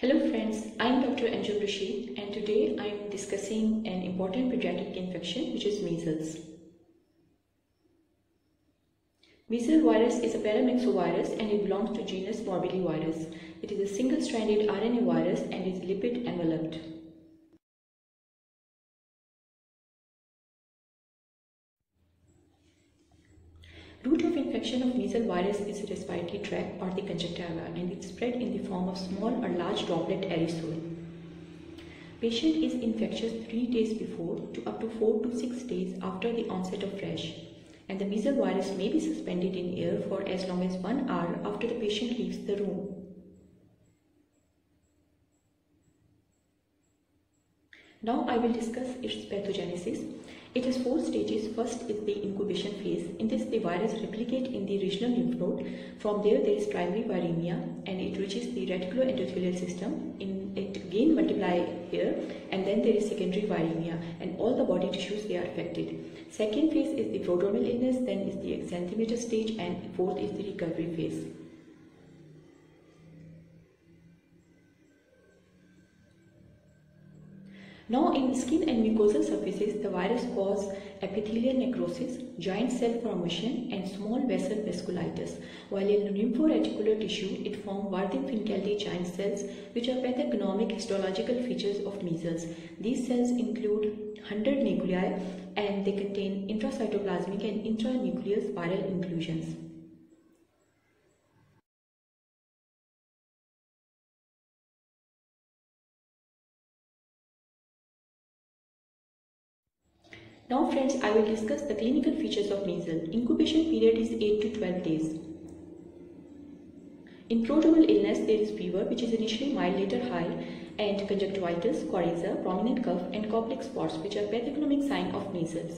Hello friends, I am Dr. Anjum Rashid and today I am discussing an important pediatric infection which is measles. Measles virus is a paramyxovirus and it belongs to genus Morbillivirus. It is a single-stranded RNA virus and is lipid enveloped. Route of infection of measles virus is the respiratory tract or the conjunctiva and it is spread in the form of small or large droplet aerosol. Patient is infectious 3 days before to up to 4 to 6 days after the onset of rash, and the measles virus may be suspended in air for as long as 1 hour after the patient leaves the room. Now I will discuss its pathogenesis. It has 4 stages. First is the incubation phase. In this, the virus replicates in the regional lymph node. From there is primary viremia and it reaches the reticuloendothelial system. It again multiply here, and then there is secondary viremia and all the body tissues they are affected. Second phase is the prodromal illness, then is the exanthematous stage, and fourth is the recovery phase. Now in skin and mucosal surfaces, the virus causes epithelial necrosis, giant cell formation and small vessel vasculitis, while in lympho-reticular tissue it forms Warthin-Finkeldy giant cells, which are pathognomonic histological features of measles. These cells include 100 nuclei and they contain intracytoplasmic and intranucleus viral inclusions. Now friends, I will discuss the clinical features of measles. Incubation period is 8 to 12 days. In prodromal illness, there is fever which is initially mild, later high, and conjunctivitis, coryza, prominent cough and Koplik spots which are pathognomic sign of measles.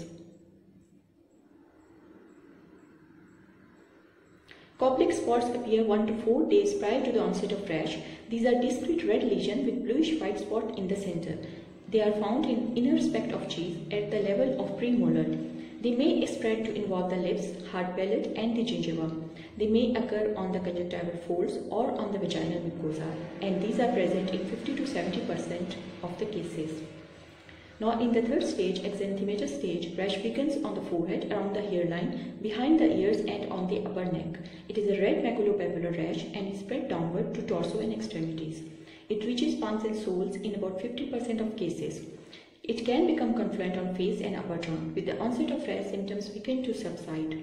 Koplik spots appear 1 to 4 days prior to the onset of rash. These are discrete red lesions with bluish white spot in the center. They are found in inner speck of cheese at the level of premolar. They may spread to involve the lips, hard palate and the gingiva. They may occur on the conjunctival folds or on the vaginal mucosa, and these are present in 50 to 70% of the cases. Now in the third stage, exanthematous stage, rash begins on the forehead, around the hairline, behind the ears and on the upper neck. It is a red maculopapular rash and is spread downward to torso and extremities. It reaches palms and soles in about 50% of cases. It can become confluent on face and upper tongue. With the onset of rash, symptoms begin to subside.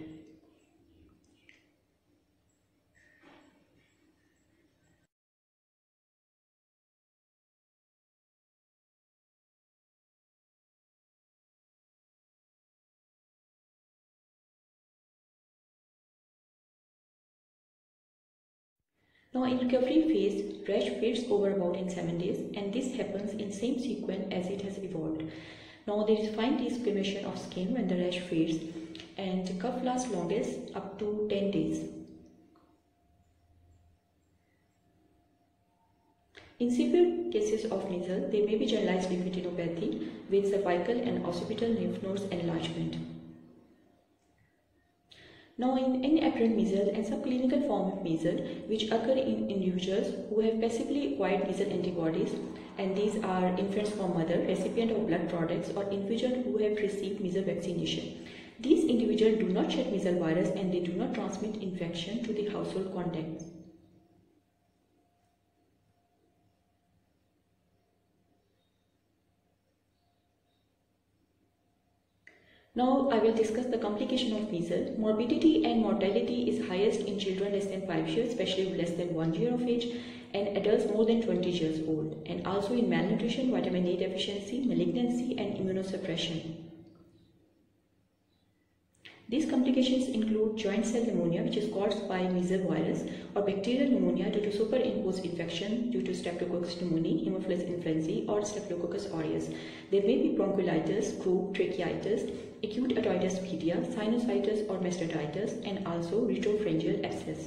Now in recovery phase, rash fades over about in 7 days, and this happens in same sequence as it has evolved. Now there is fine desquamation of skin when the rash fades, and cough lasts longest up to 10 days. In severe cases of measles, there may be generalized lymphadenopathy with cervical and occipital lymph nodes enlargement. Now in inapparent measles and subclinical form of measles which occur in individuals who have passively acquired measles antibodies, and these are infants from mother, recipient of blood products or individuals who have received measles vaccination. These individuals do not shed measles virus and they do not transmit infection to the household contacts. Now I will discuss the complication of measles. Morbidity and mortality is highest in children less than 5 years, especially less than 1 year of age, and adults more than 20 years old, and also in malnutrition, vitamin A deficiency, malignancy and immunosuppression. These complications include joint cell pneumonia, which is caused by measles virus, or bacterial pneumonia due to superimposed infection due to Streptococcus pneumoniae, Haemophilus influenzae, or Staphylococcus aureus. There may be bronchiolitis, croup, tracheitis, acute otitis media, sinusitis or mastocytitis, and also retropharyngeal abscess.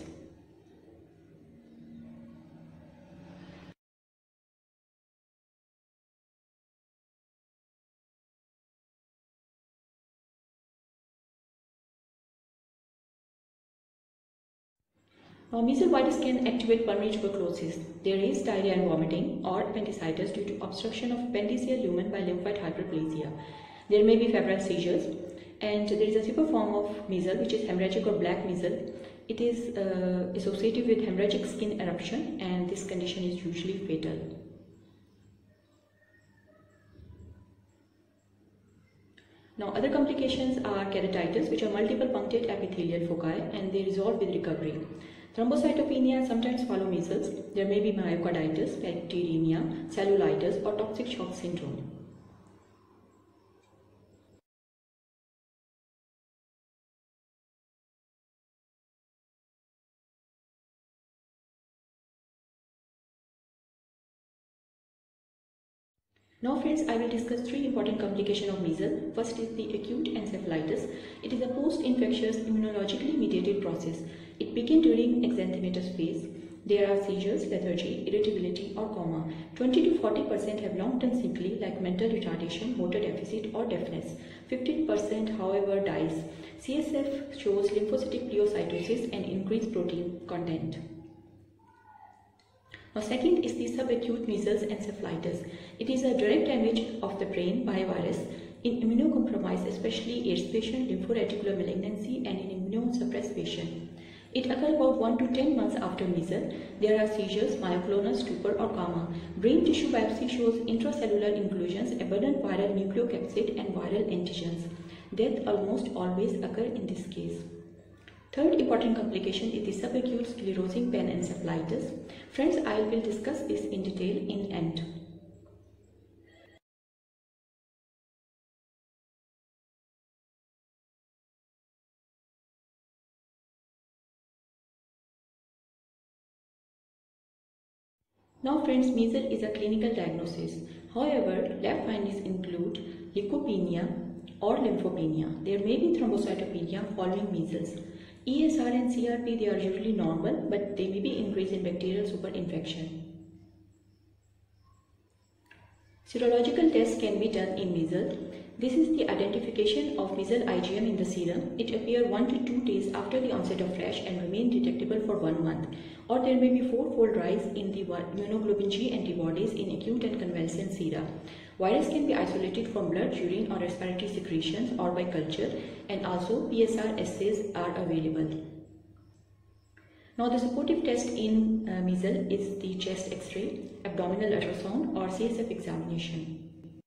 Now, measles virus can activate pulmonary tuberculosis. There is diarrhea and vomiting or appendicitis due to obstruction of appendiceal lumen by lymphoid hyperplasia. There may be febrile seizures, and there is a super form of measles which is hemorrhagic or black measles. It is associated with hemorrhagic skin eruption, and this condition is usually fatal. Now, other complications are keratitis, which are multiple punctate epithelial foci, and they resolve with recovery. Thrombocytopenia sometimes follow measles. There may be myocarditis, bacteremia, cellulitis, or toxic shock syndrome. Now friends, I will discuss three important complications of measles. First is the acute encephalitis. It is a post-infectious immunologically mediated process. It begins during exanthematous phase. There are seizures, lethargy, irritability or coma. 20 to 40% have long-term sequelae like mental retardation, motor deficit or deafness. 15% however dies. CSF shows lymphocytic pleocytosis and increased protein content. Now second is the subacute measles encephalitis. It is a direct damage of the brain by a virus in immunocompromised, especially AIDS patient, lymphoreticular malignancy and in immunosuppressed patient. It occurs about 1 to 10 months after measles. There are seizures, myoclonus, stupor or coma. Brain tissue biopsy shows intracellular inclusions, abundant viral nucleocapsid and viral antigens. Death almost always occurs in this case. Third important complication is the subacute sclerosing panencephalitis. Friends, I will discuss this in detail in end. Now friends, measles is a clinical diagnosis. However, lab findings include leukopenia or lymphopenia. There may be thrombocytopenia following measles. ESR and CRP, they are usually normal, but they may be increased in bacterial superinfection. Serological tests can be done in measles. This is the identification of measles IgM in the serum. It appears 1 to 2 days after the onset of rash and remain detectable for 1 month. Or there may be 4-fold rise in the immunoglobulin G antibodies in acute and convalescent sera. Virus can be isolated from blood, urine or respiratory secretions or by culture, and also PSR assays are available. Now the supportive test in measles is the chest X-ray, abdominal ultrasound or CSF examination.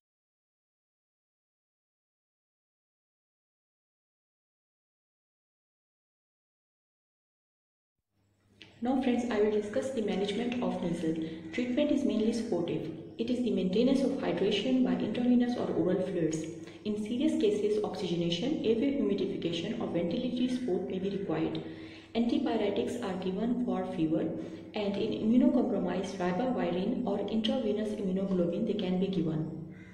Now friends, I will discuss the management of measles. Treatment is mainly supportive. It is the maintenance of hydration by intravenous or oral fluids. In serious cases, oxygenation, airway humidification or ventilatory support may be required. Antipyretics are given for fever, and in immunocompromised ribavirin or intravenous immunoglobulin they can be given.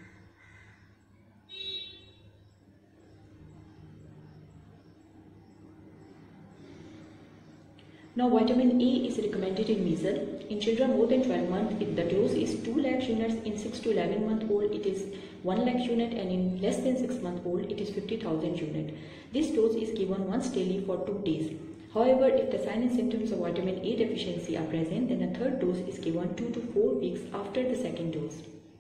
Now vitamin A is recommended in measles. In children more than 12 months, the dose is 2 lakh units. In 6 to 11 month old, it is 1 lakh unit, and in less than 6 month old, it is 50,000 unit. This dose is given once daily for 2 days. However, if the signs and symptoms of vitamin A deficiency are present, then a third dose is given 2 to 4 weeks after the second dose.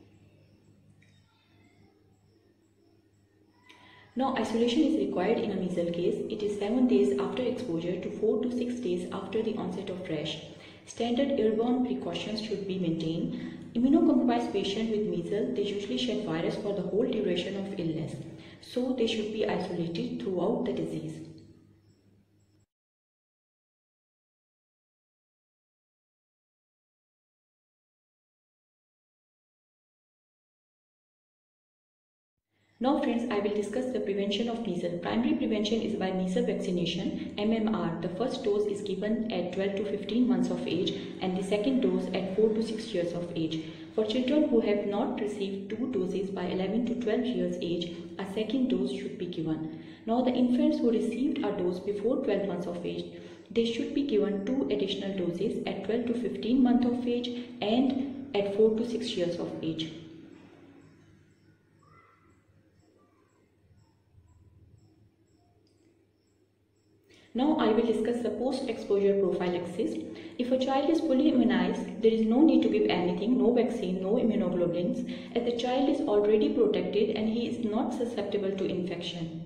Now, isolation is required in a measles case. It is 7 days after exposure to 4 to 6 days after the onset of rash. Standard airborne precautions should be maintained. Immunocompromised patients with measles, they usually shed virus for the whole duration of illness. So, they should be isolated throughout the disease. Now friends, I will discuss the prevention of measles. Primary prevention is by measles vaccination, MMR. The first dose is given at 12 to 15 months of age and the second dose at 4 to 6 years of age. For children who have not received 2 doses by 11 to 12 years age, a second dose should be given. Now the infants who received a dose before 12 months of age, they should be given 2 additional doses at 12 to 15 months of age and at 4 to 6 years of age. Now I will discuss the post-exposure prophylaxis. If a child is fully immunized, there is no need to give anything, no vaccine, no immunoglobulins, as the child is already protected and he is not susceptible to infection.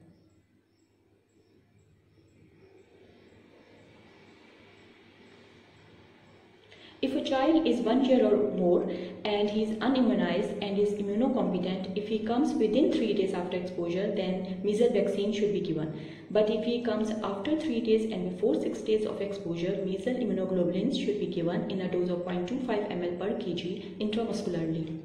If a child is 1 year or more and he is unimmunized and is immunocompetent, if he comes within 3 days after exposure, then measles vaccine should be given. But if he comes after 3 days and before 6 days of exposure, measles immunoglobulins should be given in a dose of 0.25 ml per kg intramuscularly.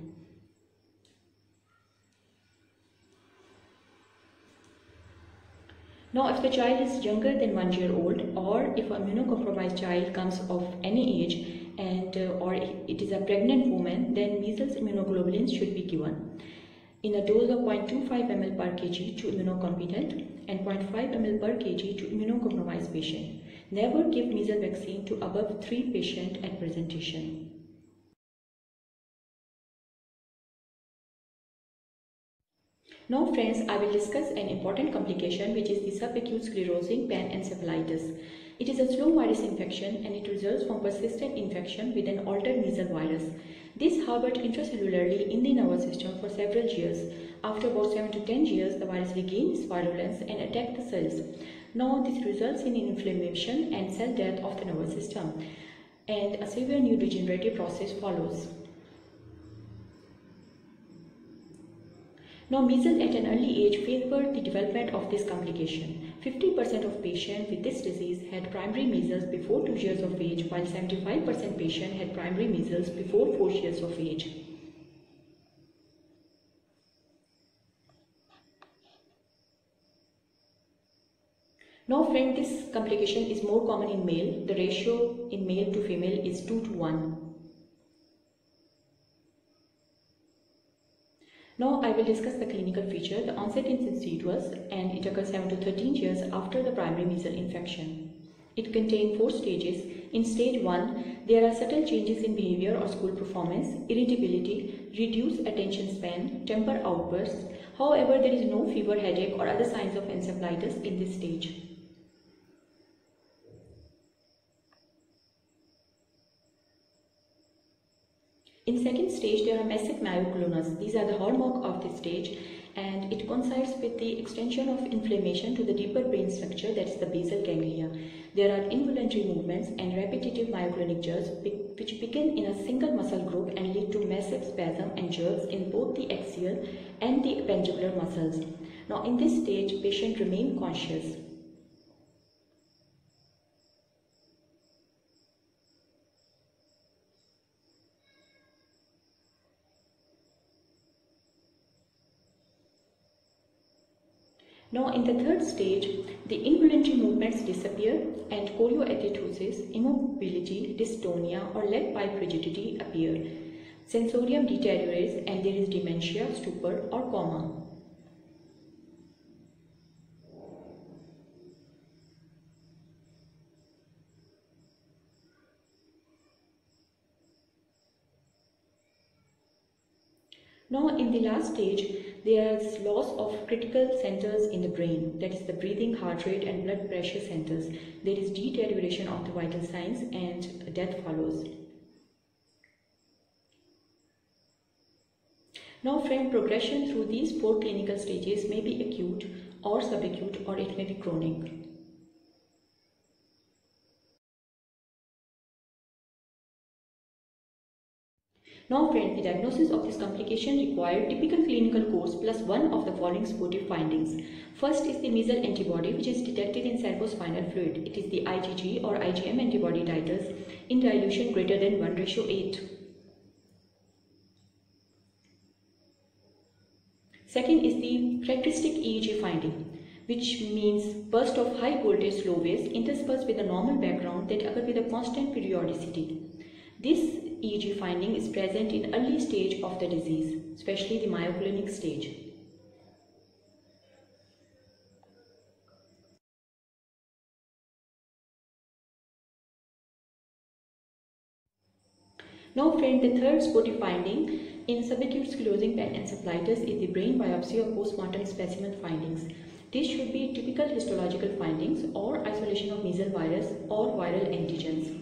Now, if the child is younger than 1 year old, or if an immunocompromised child comes of any age and or it is a pregnant woman, then measles immunoglobulins should be given in a dose of 0.25 ml per kg to immunocompetent and 0.5 ml per kg to immunocompromised patient. Never give measles vaccine to above 3 patients at presentation. Now friends, I will discuss an important complication, which is the subacute sclerosing panencephalitis. It is a slow virus infection and it results from persistent infection with an altered measles virus. This harbored intracellularly in the nervous system for several years. After about 7 to 10 years, the virus regains virulence and attacks the cells. Now this results in inflammation and cell death of the nervous system, and a severe neurodegenerative process follows. Now, measles at an early age favor the development of this complication. 50% of patients with this disease had primary measles before 2 years of age, while 75% patients had primary measles before 4 years of age. Now friend, this complication is more common in male. The ratio in male to female is 2 to 1. Now I will discuss the clinical feature. The onset is insidious and it occurs 7 to 13 years after the primary measles infection. It contains 4 stages. In stage 1, there are subtle changes in behavior or school performance, irritability, reduced attention span, temper outbursts. However, there is no fever, headache or other signs of encephalitis in this stage. In second stage, there are massive myoclonus. These are the hallmark of this stage, and it coincides with the extension of inflammation to the deeper brain structure, that is the basal ganglia. There are involuntary movements and repetitive myoclonic jerks which begin in a single muscle group and lead to massive spasm and jerks in both the axial and the appendicular muscles. Now in this stage, patient remain conscious. Now in the third stage, the involuntary movements disappear and chorioathetosis, immobility, dystonia or leg pipe rigidity appear. Sensorium deteriorates and there is dementia, stupor or coma. Now in the last stage, there is loss of critical centers in the brain, that is the breathing, heart rate and blood pressure centers. There is deterioration of the vital signs and death follows. Now friend, progression through these 4 clinical stages may be acute or subacute, or it may be chronic. Now friend, the diagnosis of this complication requires typical clinical course plus one of the following supportive findings. First is the measles antibody, which is detected in cerebrospinal fluid. It is the IgG or IgM antibody titers in dilution greater than 1:8. Second is the characteristic EEG finding, which means burst of high voltage slow waves interspersed with a normal background that occur with a constant periodicity. This EEG finding is present in early stage of the disease, especially the myoclonic stage. Now friend, the third supportive finding in subacute sclerosing panencephalitis is the brain biopsy of postmortem specimen findings. These should be typical histological findings or isolation of measles virus or viral antigens.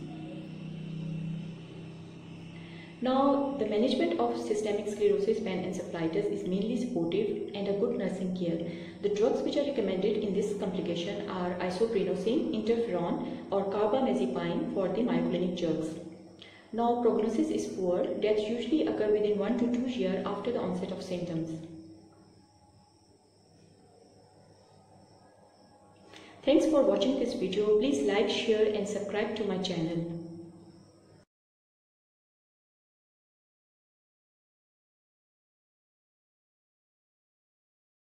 Now, the management of systemic sclerosis, panencephalitis is mainly supportive and a good nursing care. The drugs which are recommended in this complication are isoprenosine, interferon or carbamazepine for the myoclonic jerks. Now, prognosis is poor. Deaths usually occur within 1 to 2 years after the onset of symptoms. Thanks for watching this video. Please like, share and subscribe to my channel.